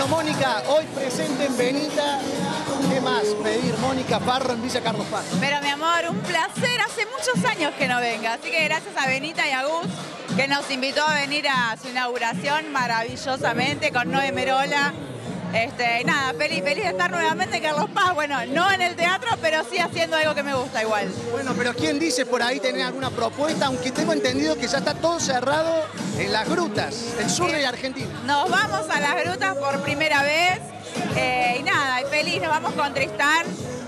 Bueno, Mónica, hoy presente en Benita. ¿Qué más pedir, Mónica Farro en Villa Carlos Paz? Pero mi amor, un placer. Hace muchos años que no venga. Así que gracias a Benita y a Gus, que nos invitó a venir a su inauguración maravillosamente con Noé Merola. Y nada, feliz de estar nuevamente en Carlos Paz. Bueno, no en el teatro, pero sí haciendo algo que me gusta igual. Bueno, pero ¿quién dice por ahí tener alguna propuesta? Aunque tengo entendido que ya está todo cerrado en las grutas, el sur de Argentina. Nos vamos a las grutas por primera vez. Y nada, feliz, nos vamos con Tristán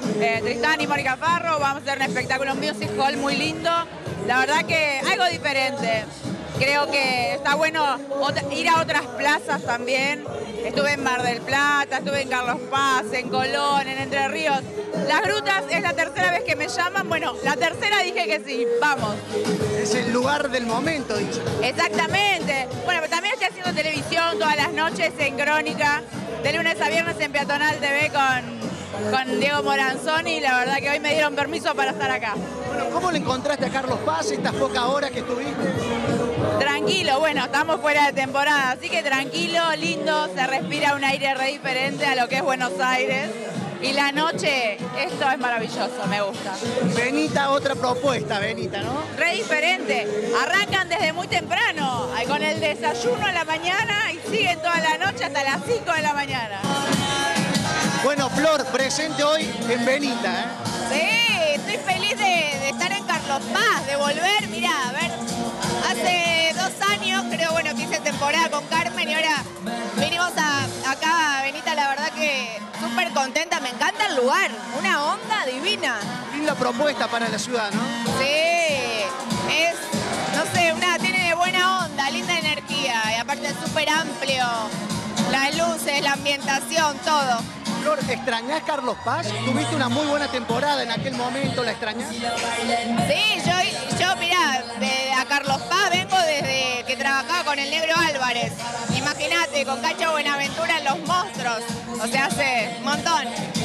y Mónica Farro. Vamos a hacer un espectáculo, un music hall muy lindo. La verdad que algo diferente. Creo que está bueno ir a otras plazas también. Estuve en Mar del Plata, estuve en Carlos Paz, en Colón, en Entre Ríos. Las grutas es la tercera vez que me llaman. Bueno, la tercera dije que sí, vamos. Es el lugar del momento, dice. Exactamente. Bueno, pero también estoy haciendo televisión todas las noches en Crónica, de lunes a viernes en Peatonal TV con Diego Moranzoni. La verdad que hoy me dieron permiso para estar acá. Bueno, ¿cómo le encontraste a Carlos Paz estas pocas horas que estuviste? Tranquilo, bueno, estamos fuera de temporada, así que tranquilo, lindo, se respira un aire re diferente a lo que es Buenos Aires. Y la noche, esto es maravilloso, me gusta. Benita, otra propuesta, Benita, ¿no? Re diferente, arrancan desde muy temprano, con el desayuno en la mañana y siguen toda la noche hasta las 5 de la mañana. Bueno, Flor, presente hoy en Benita, ¿eh? Sí, estoy feliz de estar en Carlos Paz, de volver. Mirá, a ver, hace 2 años creo, bueno, que hice temporada con Carmen y ahora vinimos acá a Benita, la verdad que súper contenta, me encanta el lugar, una onda divina. Linda propuesta para la ciudad, ¿no? Sí, es, no sé, tiene buena onda, linda energía y aparte es súper amplio, las luces, la ambientación, todo. Flor, ¿extrañás Carlos Paz? Tuviste una muy buena temporada en aquel momento, ¿la extrañás? Sí, yo mirá, a Carlos Paz vengo desde que trabajaba con el Negro Álvarez. Imagínate, con Cacho Buenaventura en Los Monstruos, o sea, hace un montón.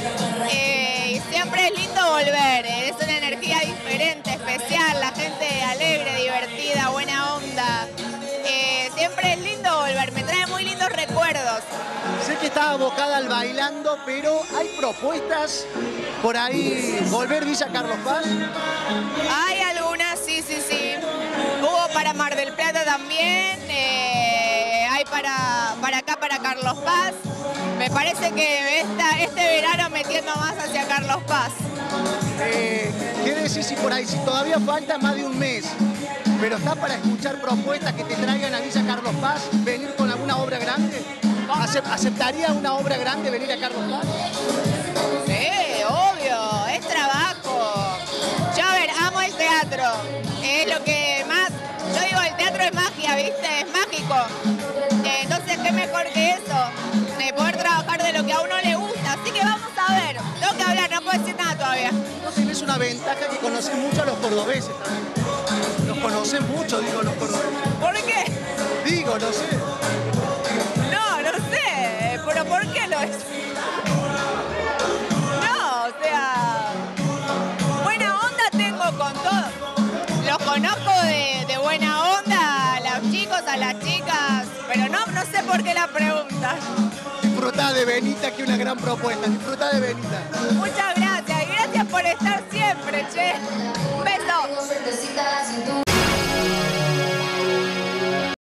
Y siempre es lindo volver, es una energía diferente, especial, la gente alegre, divertida, buena onda. Siempre es lindo volver, me trae muy lindos recuerdos. Sé que estaba abocada al bailando, pero ¿hay propuestas por ahí? ¿Volver Villa Carlos Paz? Hay algunas, sí. Hubo para Mar del Plata también, hay para acá, para Carlos Paz. Me parece que este verano metiendo más hacia Carlos Paz. ¿Qué decís si por ahí, si todavía falta más de un mes, pero está para escuchar propuestas que te traigan a Villa Carlos Paz, venir con alguna obra grande? ¿Aceptaría una obra grande venir a Carlos Paz? Sí, obvio, es trabajo. Yo, a ver, amo el teatro. Es lo que más... Yo digo, el teatro es magia, ¿viste? Es mágico. Entonces, ¿qué mejor que eso? De poder trabajar de lo que a uno le gusta. Así que vamos a ver. Tengo que hablar, no puedo decir nada todavía. No tenés una ventaja que conocés mucho a los cordobeses también. Los conocen mucho, digo, los cordobeses. ¿Por qué? Digo, no sé. No sé. ¿Pero por qué lo es? No, o sea... Buena onda tengo con todos. Los conozco de buena onda, a los chicos, a las chicas, pero no sé por qué la pregunta. Disfrutá de Benita, que una gran propuesta. Disfrutá de Benita. Muchas gracias y gracias por estar siempre, che. Un beso.